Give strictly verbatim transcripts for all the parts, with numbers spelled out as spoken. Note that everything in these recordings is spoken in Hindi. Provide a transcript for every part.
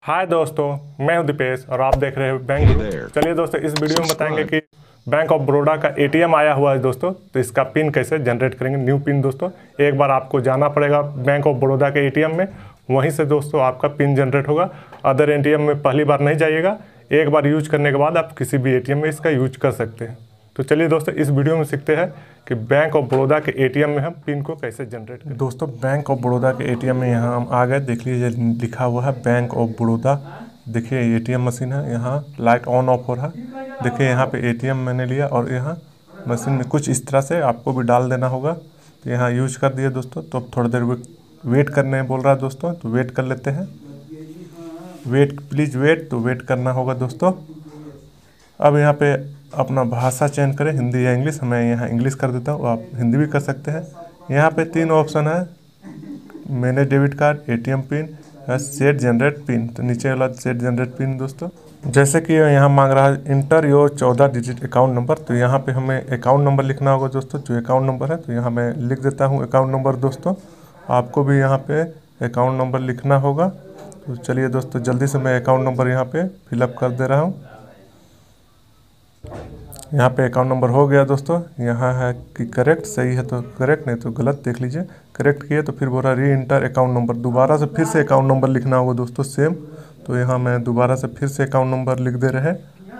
हाय दोस्तों, मैं हूं दीपेश और आप देख रहे हैं बैंक गुरु। चलिए दोस्तों, इस वीडियो में बताएंगे कि बैंक ऑफ बड़ौदा का एटीएम आया हुआ है दोस्तों, तो इसका पिन कैसे जनरेट करेंगे। न्यू पिन दोस्तों, एक बार आपको जाना पड़ेगा बैंक ऑफ बड़ौदा के एटीएम में, वहीं से दोस्तों आपका पिन जनरेट होगा। अदर एटीएम में पहली बार नहीं जाइएगा, एक बार यूज करने के बाद आप किसी भी एटीएम में इसका यूज कर सकते हैं। तो चलिए दोस्तों, इस वीडियो में सीखते हैं कि बैंक ऑफ बड़ौदा के एटीएम में हम पिन को कैसे जनरेट करें। दोस्तों, बैंक ऑफ बड़ौदा के एटीएम में यहाँ हम आ गए। देख लीजिए, लिखा हुआ है बैंक ऑफ बड़ौदा। देखिए एटीएम मशीन है, यहाँ लाइट ऑन ऑफ हो रहा है। देखिए यहाँ पे एटीएम मैंने लिया और यहाँ मशीन में कुछ इस तरह से आपको भी डाल देना होगा। तो यहाँ यूज कर दिए दोस्तों। तो अब थोड़ी देर वेट करने बोल रहा है दोस्तों, तो वेट कर लेते हैं। वेट प्लीज़ वेट, तो वेट करना होगा दोस्तों। अब यहाँ पे अपना भाषा चेंज करें, हिंदी या इंग्लिश। मैं यहाँ इंग्लिश कर देता हूँ, आप हिंदी भी कर सकते हैं। यहाँ पे तीन ऑप्शन है, मैंने debit card, ATM pin, set generate pin. तो नीचे वाला सेट जनरेट पिन दोस्तों, जैसे कि यहाँ मांग रहा है इंटर योर चौदह डिजिट अकाउंट नंबर। तो यहाँ पे हमें अकाउंट नंबर लिखना होगा दोस्तों, जो अकाउंट नंबर है। तो यहाँ मैं लिख देता हूँ अकाउंट नंबर दोस्तों। आपको भी यहाँ पे अकाउंट नंबर लिखना होगा। तो चलिए दोस्तों, जल्दी से मैं अकाउंट नंबर यहाँ पे फिलअप कर दे रहा हूँ। यहाँ पे अकाउंट नंबर हो गया दोस्तों। यहाँ है कि करेक्ट, सही है तो करेक्ट, नहीं तो गलत देख लीजिए। करेक्ट किए तो फिर बोल रहा री इंटर अकाउंट नंबर, दोबारा से फिर से अकाउंट नंबर लिखना होगा दोस्तों सेम। तो यहाँ मैं दोबारा से फिर से अकाउंट नंबर लिख दे रहे।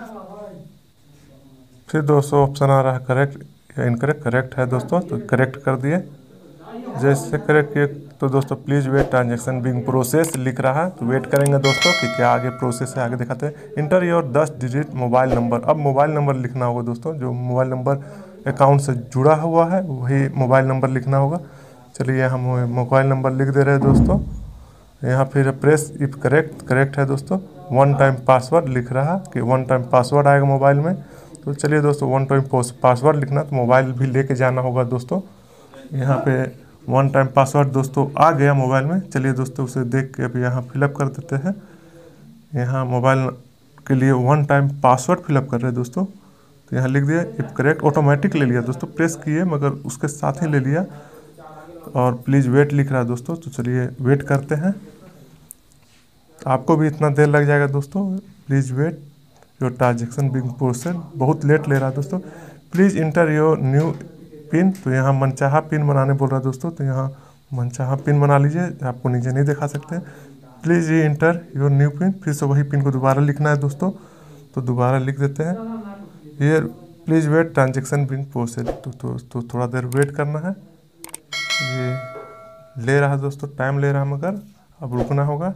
फिर दोस्तों ऑप्शन आ रहा है करेक्ट या इनकरेक्ट। करेक्ट है दोस्तों, तो करेक्ट कर दिए। जैसे करेक्ट किए तो दोस्तों please wait, transaction being process लिख रहा है। तो वेट करेंगे दोस्तों कि क्या आगे प्रोसेस है, आगे दिखाते हैं। इंटर योर दस डिजिट मोबाइल नंबर। अब मोबाइल नंबर लिखना होगा दोस्तों, जो मोबाइल नंबर अकाउंट से जुड़ा हुआ है वही मोबाइल नंबर लिखना होगा। चलिए हम मोबाइल नंबर लिख दे रहे हैं दोस्तों। यहाँ फिर प्रेस इफ करेक्ट, करेक्ट है दोस्तों। वन टाइम पासवर्ड लिख रहा कि वन टाइम पासवर्ड आएगा मोबाइल में। तो चलिए दोस्तों, वन टाइम पासवर्ड लिखना, तो मोबाइल भी लेके जाना होगा दोस्तों। यहाँ पे वन टाइम पासवर्ड दोस्तों आ गया मोबाइल में। चलिए दोस्तों, उसे देख के अभी यहाँ फिलअप कर देते हैं। यहाँ मोबाइल के लिए वन टाइम पासवर्ड फिलअप कर रहे हैं दोस्तों। तो यहाँ लिख दिया इफ करेक्ट, ऑटोमेटिक ले लिया दोस्तों। प्रेस किए मगर उसके साथ ही ले लिया। और प्लीज़ वेट लिख रहा है दोस्तों। तो चलिए वेट करते हैं, आपको भी इतना देर लग जाएगा दोस्तों। Please wait your transaction being process, बहुत लेट ले रहा है दोस्तों। Please enter your new pin. तो यहाँ मनचाहा पिन बनाने बोल रहा है दोस्तों। तो यहाँ मनचाहा पिन बना लीजिए, आपको नीचे नहीं दिखा सकते। प्लीज़ ये इंटर योर न्यू पिन, फिर से वही पिन को दोबारा लिखना है दोस्तों। तो दोबारा लिख देते हैं ये please wait transaction being process. तो, तो, तो थोड़ा देर वेट करना है। ये ले रहा है दोस्तों, टाइम ले रहा है, मगर अब रुकना होगा।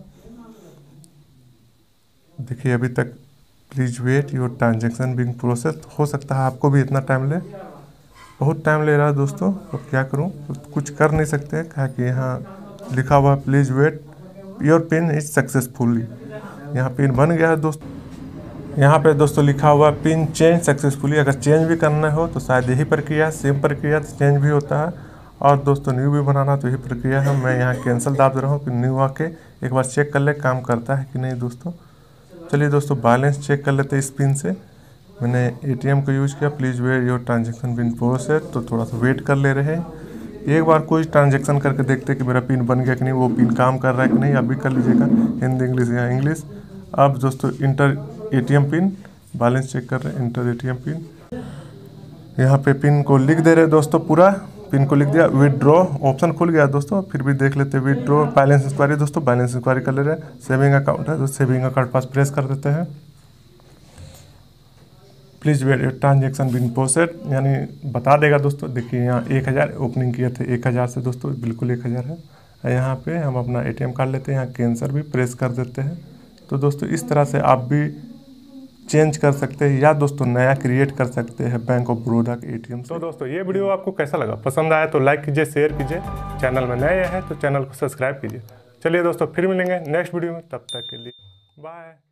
देखिए अभी तक please wait your transaction being process. हो सकता है आपको भी इतना टाइम ले, बहुत टाइम ले रहा है दोस्तों। तो क्या करूं, तो कुछ कर नहीं सकते, क्या कि यहाँ लिखा हुआ please wait your pin is successfully. यहाँ पिन बन गया है दोस्तों। यहाँ पे दोस्तों लिखा हुआ पिन चेंज सक्सेसफुली। अगर चेंज भी करना हो तो शायद यही प्रक्रिया, सेम प्रक्रिया तो चेंज भी होता है। और दोस्तों न्यू भी बनाना तो यही प्रक्रिया है। मैं यहाँ कैंसिल दाब दे रहा हूँ कि न्यू आके एक बार चेक कर ले काम करता है कि नहीं दोस्तों। चलिए दोस्तों, बैलेंस चेक कर लेते हैं इस पिन से। मैंने एटीएम को यूज़ किया, please wait your transaction being process. तो थोड़ा सा वेट कर ले रहे हैं। एक बार कोई ट्रांजेक्शन करके देखते हैं कि मेरा पिन बन गया कि नहीं, वो पिन काम कर रहा है कि नहीं। अभी कर लीजिएगा हिंदी इंग्लिश या इंग्लिश। अब दोस्तों enter ATM pin, balance check कर रहे हैं, इंटर एटीएम पिन। यहाँ पे पिन को लिख दे रहे दोस्तों, पूरा पिन को लिख दिया। विदड्रॉ ऑप्शन खुल गया दोस्तों, फिर भी देख लेते हैं। विदड्रॉ बैलेंस इंक्वायरी दोस्तों, बैलेंस इंक्वायरी कर ले रहे हैं। सेविंग अकाउंट है तो सेविंग अकाउंट पास प्रेस कर देते हैं। Please wait transaction being process, यानी बता देगा दोस्तों। देखिए यहाँ एक हज़ार ओपनिंग किए थे, एक हज़ार से दोस्तों बिल्कुल एक हज़ार है। यहाँ पे हम अपना एटीएम कार्ड लेते हैं, यहाँ कैंसर भी प्रेस कर देते हैं। तो दोस्तों इस तरह से आप भी चेंज कर सकते हैं या दोस्तों नया क्रिएट कर सकते हैं बैंक ऑफ बड़ौदा के एटीएम से। तो दोस्तों ये वीडियो आपको कैसा लगा, पसंद आया तो लाइक कीजिए, शेयर कीजिए। चैनल में नए हैं तो चैनल को सब्सक्राइब कीजिए। चलिए दोस्तों, फिर मिलेंगे नेक्स्ट वीडियो में, तब तक के लिए बाय।